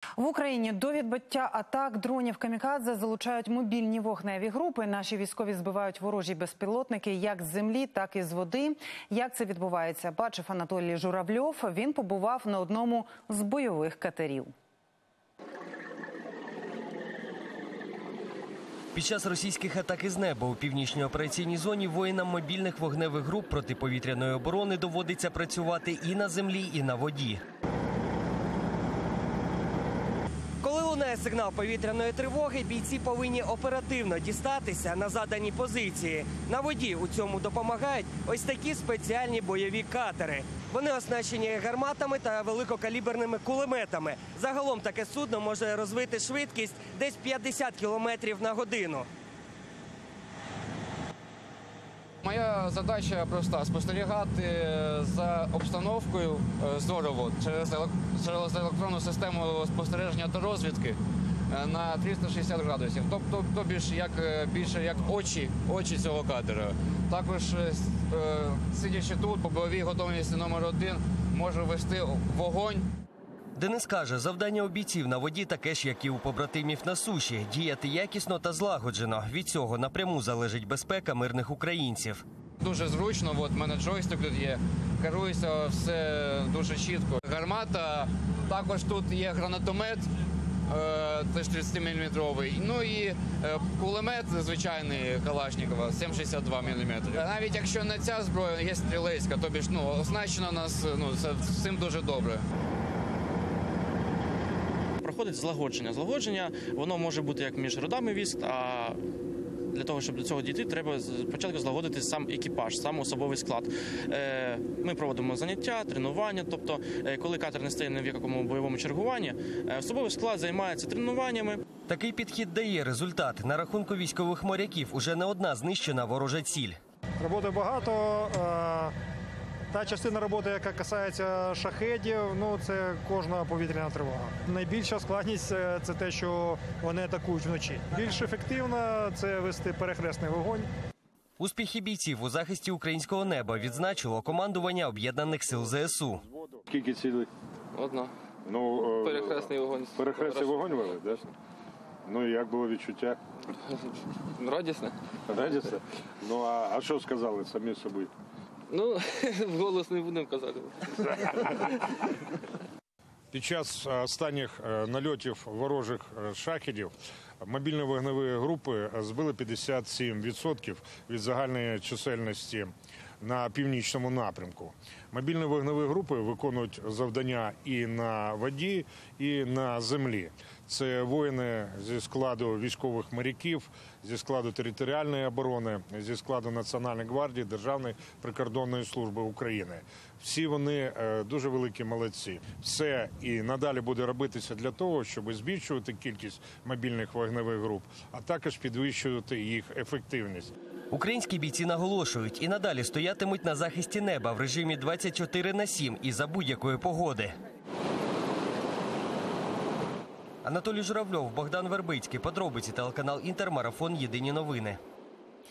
В Україні до відбиття атак дронів камікадзе залучають мобільні вогневі групи. Наші військові збивають ворожі безпілотники як з землі, так і з води. Як це відбувається, бачив Анатолій Журавльов. Він побував на одному з бойових катерів. Під час російських атак із неба у північній операційній зоні воїнам мобільних вогневих груп протиповітряної оборони доводиться працювати і на землі, і на воді. Коли лунає сигнал повітряної тривоги, бійці повинні оперативно дістатися на задані позиції. На воді у цьому допомагають ось такі спеціальні бойові катери. Вони оснащені гарматами та великокаліберними кулеметами. Загалом таке судно може розвити швидкість десь 50 км на годину. Моя задача проста – спостерігати за обстановкою зорово через електронну систему спостереження та розвідки на 360 градусів. Тобто більше як очі цього катера. Також, сидячи тут, по бойовій готовності номер 1, можу вести вогонь. Денис каже, завдання у бійців на воді таке ж, як і у побратимів на суші – діяти якісно та злагоджено. Від цього напряму залежить безпека мирних українців. Дуже зручно, от в мене джойстик тут є, керується все дуже чітко. Гармата, також тут є гранатомет, теж 30-мм, ну і кулемет звичайний Калашникова, 7,62 мм. Навіть якщо не ця зброя, є стрілецька, тобі оснащено нас цим дуже добре. Проходить злагодження. Злагодження, воно може бути як між родами військ, а для того, щоб до цього дійти, треба спочатку злагодити сам екіпаж, сам особовий склад. Ми проводимо заняття, тренування, тобто коли катер не стає ні в якому бойовому чергуванні, особовий склад займається тренуваннями. Такий підхід дає результат. На рахунку військових моряків уже не одна знищена ворожа ціль. Роботи багато. Та частина роботи, яка касається шахедів, це кожна повітряна тривога. Найбільша складність – це те, що вони атакують вночі. Більш ефективно – це вести перехресний вогонь. Успіхи бійців у захисті українського неба відзначило командування Об'єднаних сил ЗСУ. Скільки цілей? Одна. Перехресний вогонь. Перехресний вогонь вели, так? Ну і як було відчуття? Радісне. Радісне? А що сказали самі собі? Вголос не будемо казати. Під час останніх нальотів ворожих шахедів мобільні вогневі групи збили 57% від загальної чисельності на північному напрямку. Мобільні вогневі групи виконують завдання і на воді, і на землі. Це воїни зі складу військових моряків, зі складу територіальної оборони, зі складу Національної гвардії, Державної прикордонної служби України. Всі вони дуже великі молодці. Все і надалі буде робитися для того, щоб збільшувати кількість мобільних вогневих груп, а також підвищувати їх ефективність. Українські бійці наголошують, і надалі стоятимуть на захисті неба в режимі 24/7 і за будь-якої погоди. Анатолій Журавльов, Богдан Вербицький. Подробиці, телеканал «Інтер», марафон «Єдині новини».